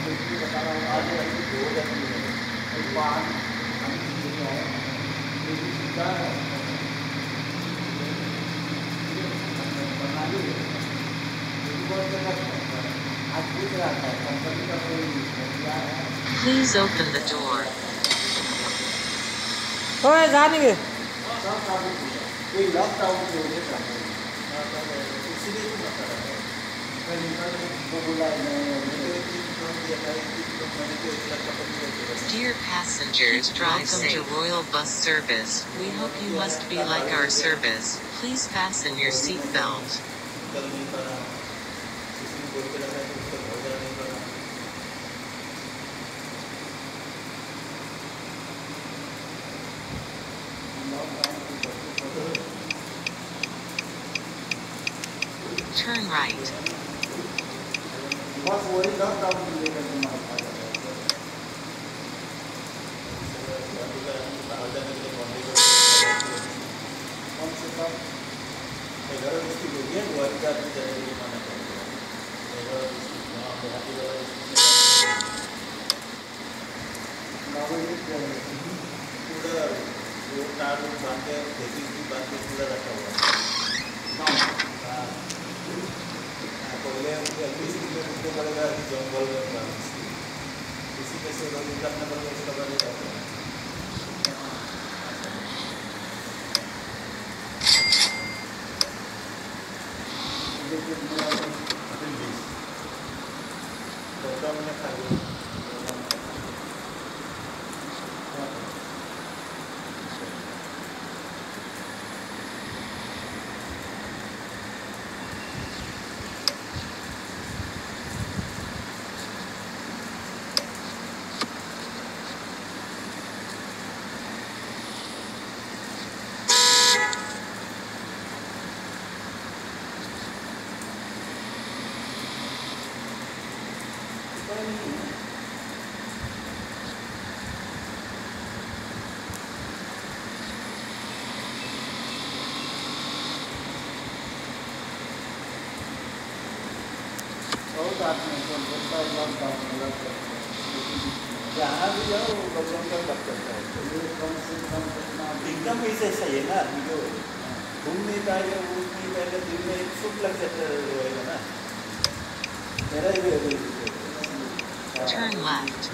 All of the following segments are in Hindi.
Please open the door. ओए जानेंगे Dear passengers, welcome to Royal Bus Service. We hope you must be like our service. Please fasten your seatbelt. Turn right. एकदम ऐसा ही है ना, जो घूम नहीं पाएगा, उठ नहीं पाएगा, दिन में एक सुख लग जाता रहेगा ना। मेरा ही Turn left.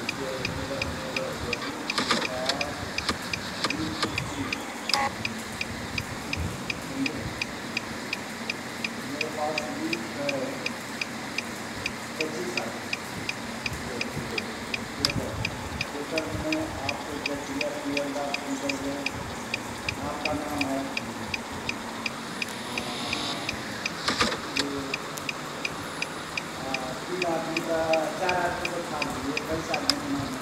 आपका नाम है तीन आदमी का, 4 आदमी का था, ये कई आदमी का नाम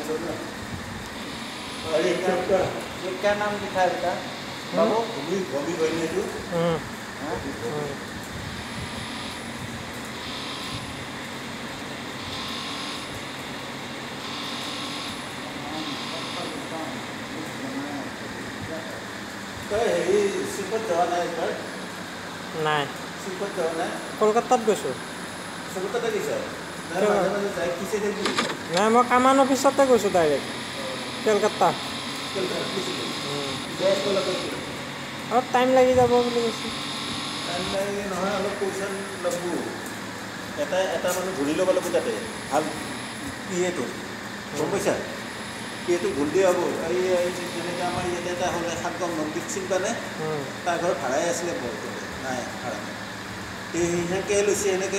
अरे ये क्या नाम लिखा है बेटा बाबू भूमि बनने दो শিল্পত যোৱা নাই একবাৰ নাই শিল্পত যোৱা নাই কলকাতাত গৈছোঁ কলকাতাতে গৈছা মাজে মাজে যাই কিছে দেখি নাই মই কামান অফিচতে গৈছোঁ ডাইৰেক্ট কলকাতা অলপ টাইম লাগি যাব বুলি কৈছোঁ টাইম লাগে নহয় অলপ পইচা ল'ব এটা মানুহ ঘূৰি ল'ব লাগিব তাতে ভাল পিয়েটো গম পাইছা পিয়েটো ঘূৰি হ'ব এই যেনেকৈ আমাৰ ইয়াতে এটা হ'লে সাতগাঁও মন্দিৰ চিনি পানে তাৰ ঘৰ ভাড়াই আছিলে বৰটোতে নাই ভাড়া সেনেকৈ লৈছে এনেকৈ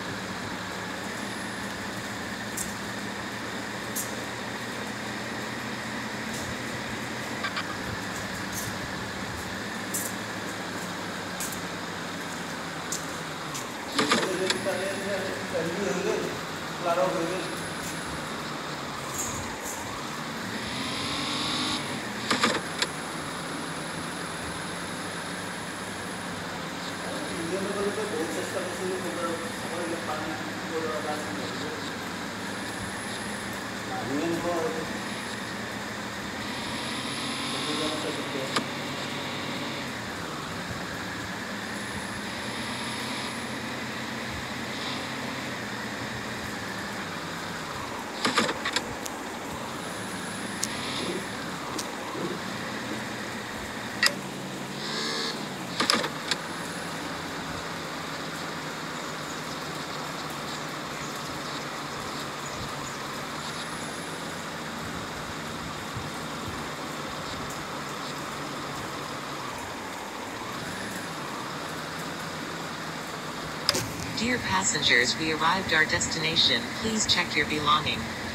Claro, Dear passengers, we arrived our destination. Please check your belonging.